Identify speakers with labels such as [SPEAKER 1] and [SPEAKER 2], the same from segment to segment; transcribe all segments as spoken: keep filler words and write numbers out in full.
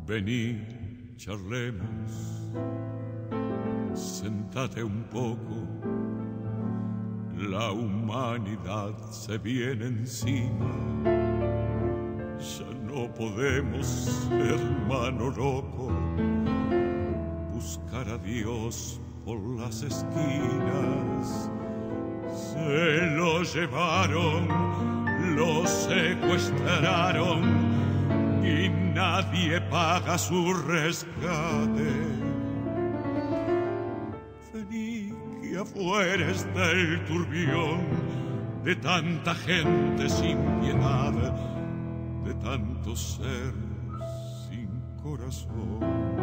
[SPEAKER 1] Vení, charlemos, sentate un poco, la humanidad se viene encima, ya no podemos, hermano loco, buscar a Dios por las esquinas. Se lo llevaron, lo secuestraron y nadie paga su rescate. Vení que afuera está el turbión de tanta gente sin piedad, de tanto ser sin corazón.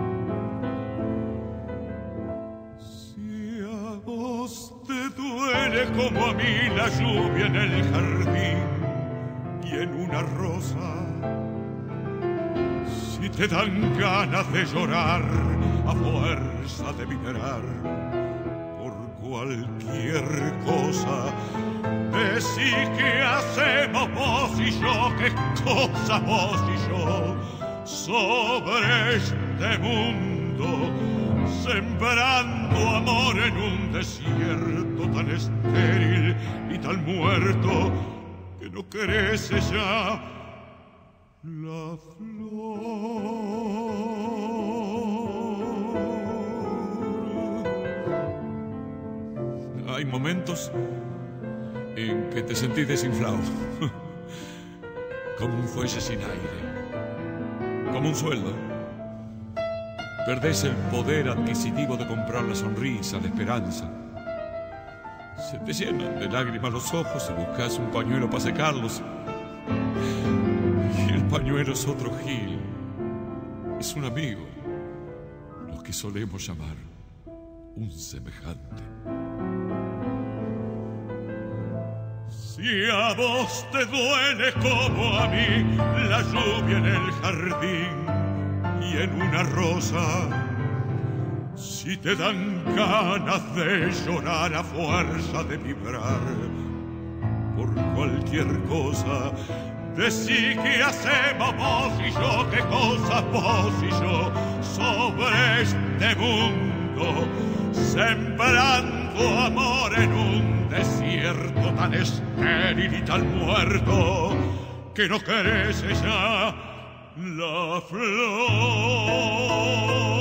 [SPEAKER 1] Si a vos te duele como a mí la lluvia en el jardín y en una rosa, si te dan ganas de llorar a fuerza de vibrar por cualquier cosa, decí que hacemos vos y yo, qué cosa vos y yo sobre este mundo, sembrando amor en un desierto tan estéril y tan muerto que no crece ya la flor. Hay momentos en que te sentís desinflado, como un fuelle sin aire, como un sueldo. Perdés el poder adquisitivo de comprar la sonrisa, la esperanza. Se te llenan de lágrimas los ojos y buscas un pañuelo para secarlos. Y el pañuelo es otro gil, es un amigo, lo que solemos llamar un semejante. Si a vos te duele como a mí la lluvia en el jardín y en una rosa, si te dan ganas de llorar a fuerza de vibrar por cualquier cosa, decí que hacemos vos y yo, qué cosas vos y yo sobre este mundo, sembrando amor en un desierto tan estéril y tan muerto que no crece ya la flor.